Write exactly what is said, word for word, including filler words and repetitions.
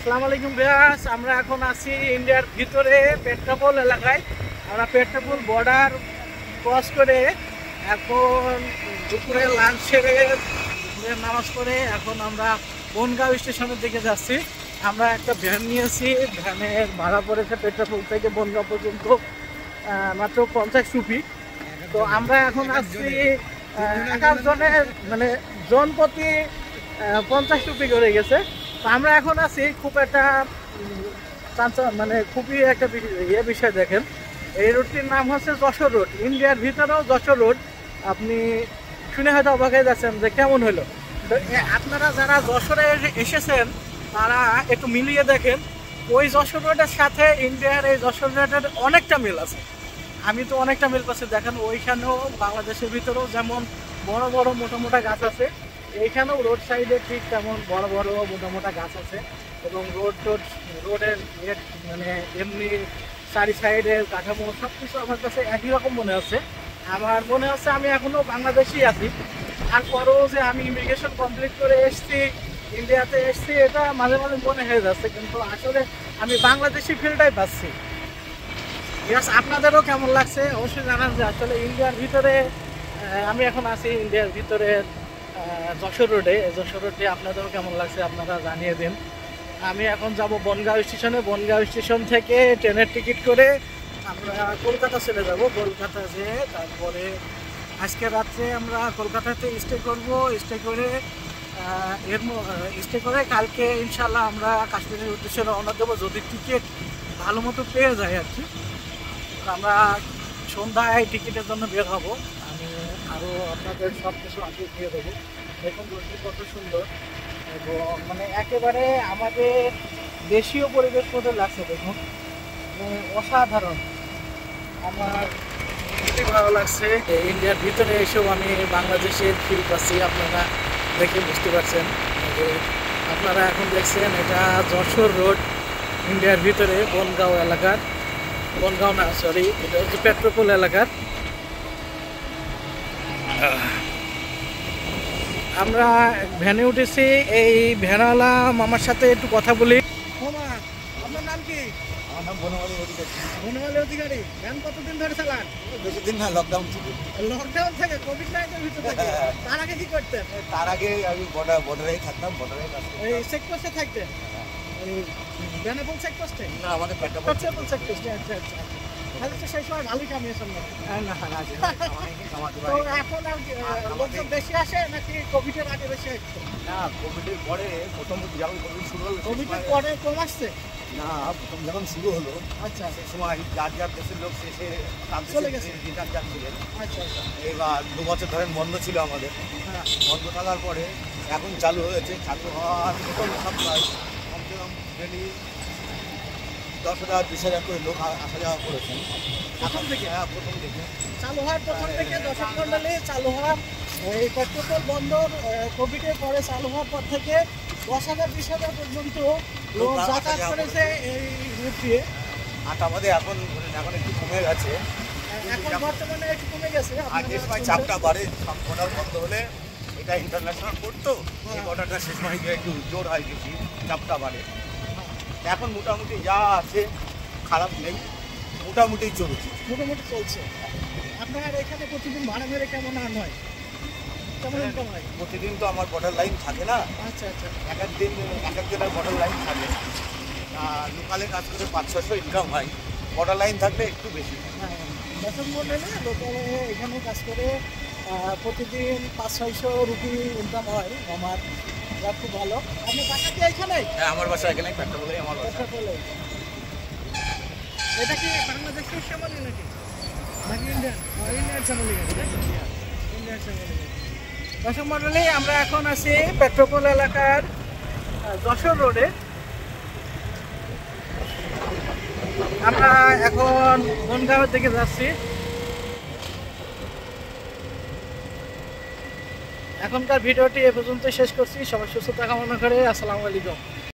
আসসালামু আলাইকুম ভিউয়ার্স, আমরা এখন আছি ইন্ডিয়ার ভিতরে পেট্রাপোল এলাকায়। আমরা পেট্রাপোল বর্ডার ক্রস করে এখন দুপুরে লাঞ্চ সেরে দুপুরের নামাজ পড়ে এখন আমরা বনগাঁও স্টেশনের দিকে যাচ্ছি। আমরা একটা ভ্যান নিয়েছি, ভ্যানের ভাড়া পড়েছে পেট্রাপোল থেকে বনগাঁও পর্যন্ত মাত্র পঞ্চাশ রুপি। তো আমরা এখন আসছি এক জনের মানে জন প্রতি পঞ্চাশ রুপি করে গেছে। তো আমরা এখন আছি খুব একটা মানে খুবই একটা ইয়ে বিষয়। দেখেন, এই রোডটির নাম হচ্ছে যশোর রোড। ইন্ডিয়ার ভিতরেও যশোর রোড। আপনি শুনে হয়তো অবাক হয়ে যাচ্ছেন যে কেমন হলো। তো আপনারা যারা যশোরে এসেছেন তারা একটু মিলিয়ে দেখেন, ওই যশোর রোডের সাথে ইন্ডিয়ার এই যশোর রোডের অনেকটা মিল আছে। আমি তো অনেকটা মিল পাচ্ছি। দেখেন, ওইখানেও বাংলাদেশের ভিতরেও যেমন বড় বড় মোটা মোটা গাছ আছে, এইখানেও রোড সাইডে ঠিক তেমন বড় বড় মোটা মোটা গাছ আছে। এবং রোড টোড রোডের মানে এমনি চারি সাইডের কাঠামো সব কিছু আমার কাছে একই রকম মনে হচ্ছে। আমার মনে হচ্ছে আমি এখনও বাংলাদেশেই আছি। তারপরেও যে আমি ইমিগ্রেশন কমপ্লিট করে এসছি, ইন্ডিয়াতে এসছি, এটা মাঝে মাঝে মনে হয়ে যাচ্ছে, কিন্তু আসলে আমি বাংলাদেশি ফিলটাই পাচ্ছি। ইয়াস, আপনাদেরও কেমন লাগছে অবশ্যই জানান যে আসলে ইন্ডিয়ার ভিতরে আমি এখন আছি, ইন্ডিয়ার ভিতরে যশোর রোডে। যশোর রোডে আপনাদেরও কেমন লাগছে আপনারা জানিয়ে দিন। আমি এখন যাব বনগাঁও স্টেশনে। বনগাঁও স্টেশন থেকে ট্রেনের টিকিট করে আমরা কলকাতা চলে যাব। কলকাতা যেয়ে তারপরে আজকে রাত্রে আমরা কলকাতাতে স্টে করব। স্টে করে এর স্টে করে কালকে ইনশাল্লাহ আমরা কাশ্মীরের উদ্দেশ্যে রওনা দেবো, যদি টিকিট ভালো মতো পেয়ে যায় আর কি। আমরা সন্ধ্যায় টিকিটের জন্য বের হব। আমি আরও আপনাদের সব কিছু আগে দিয়ে দেবো। দেখুন রোডটি কত সুন্দর এবং মানে একেবারে আমাদের দেশীয় পরিবেশ মতো লাগছে। দেখুন, মানে অসাধারণ, আমার খুবই ভালো লাগছে। ইন্ডিয়ার ভিতরে এসেও আমি বাংলাদেশের ফিল পাচ্ছি। আপনারা দেখে বুঝতে পারছেন যে আপনারা এখন দেখছেন এটা যশোর রোড, ইন্ডিয়ার ভিতরে বনগাঁও এলাকার। বনগাঁও না, সরি, এটা হচ্ছে পেট্রাপোল এলাকার। আমরা ভ্যানে উঠেছি। এই ভ্যানওয়ালা মামার সাথে একটু কথা বলি। মামা, আপনার নাম কি? আমার নাম বনমালী অধিকারী। বনমালী অধিকারী। ভ্যান কতদিন ধরে চালান? বেশি দিন না, লকডাউন থেকে। লকডাউন থেকে, কোভিড নাইন্টিন ভিতর থেকে। তার আগে কি করতেন? তার আগে আমি বর্ডার বর্ডারেই থাকতাম, বর্ডারেই কাজ করতাম। এই চেকপোস্টে থাকতেন? এই বেনাপোল চেকপোস্টে? না, আমাদের পেট্রাপোল পেট্রাপোল চেকপোস্টে। আচ্ছা আচ্ছা আচ্ছা। তাহলে তো সেই সময় ভালোই কামিয়েছেন না? না না না, তো এখন আর লোকজন বেশি আসে নাকি কোভিডের আগে বেশি আসছে? না, কোভিডের পরে প্রথম যখন কোভিড শুরু হলো, কোভিডের পরে কম আসছে? না, প্রথম যখন শুরু হলো আচ্ছা, সেই সময় যার যার দেশের লোক শেষে চলে গেছে। রিটার্ন যাচ্ছিলেন। আচ্ছা আচ্ছা। এবার দু বছর ধরে বন্ধ ছিল আমাদের। হ্যাঁ, বন্ধ থাকার পরে এখন চালু হয়েছে। চালু হওয়ার প্রথম সপ্তাহে কমসে কম ডেলি দশ হাজার বিশ হাজার করে লোক আসা যাওয়া করেছেন প্রথম থেকে? হ্যাঁ, প্রথম থেকে চালু হওয়ার প্রথম থেকে দশক মন্ডলে চালু হওয়ার এই পেট্রাপোল বন্দর কোভিডের পরে চালু হওয়ার পর থেকে দশ হাজার বিশ হাজার পর্যন্ত লোক যাতায়াত করেছে এই রুট দিয়ে। আর আমাদের এখন এখন একটু কমে গেছে। এখন বর্তমানে একটু কমে গেছে। আর যে সময় চাপটা বাড়ে, সব বর্ডার বন্ধ হলে, এটা ইন্টারন্যাশনাল পোর্ট তো, এই বর্ডারটা শেষ সময় গিয়ে একটু জোর হয়, বেশি চাপটা বাড়ে। এখন মোটামুটি যা আছে খারাপ নেই, মোটামুটি চলছে। মোটামুটি চলছে। আপনার এখানে প্রতিদিন ভাড়া মেরে কেমন আর্ন হয়? কেমন ইনকাম হয়? প্রতিদিন তো আমার বর্ডার লাইন থাকে না। আচ্ছা আচ্ছা। এক এক দিন এক এক জনের বর্ডার লাইন থাকে। আর লোকালে কাজ করে পাঁচ ছশো ইনকাম হয়, বর্ডার লাইন থাকলে একটু বেশি। হ্যাঁ, দশম মন্ডলে লোকালে এখানে কাজ করে প্রতিদিন পাঁচ ছয়শো রুপি ইনকাম হয় আমার। খুব ভালো। আপনার বাসা কি এখানে? হ্যাঁ, আমার বাসা এখানে, পেট্রাপোলে আমার বাসা। পেট্রাপোলে। এটা কি বাংলাদেশের শ্যামলি নাকি নাকি ইন্ডিয়ান? ইন্ডিয়ান শ্যামলি গেছে, ইন্ডিয়ান শ্যামলি। দশম মন্ডলে আমরা এখন আছি পেট্রাপোল এলাকার যশোর রোডে। আমরা এখন বনগাঁওয়ের দিকে যাচ্ছি। এখনকার ভিডিওটি এ পর্যন্ত শেষ করছি। সবাই সুস্থতা কামনা করে আসসালামু আলাইকুম।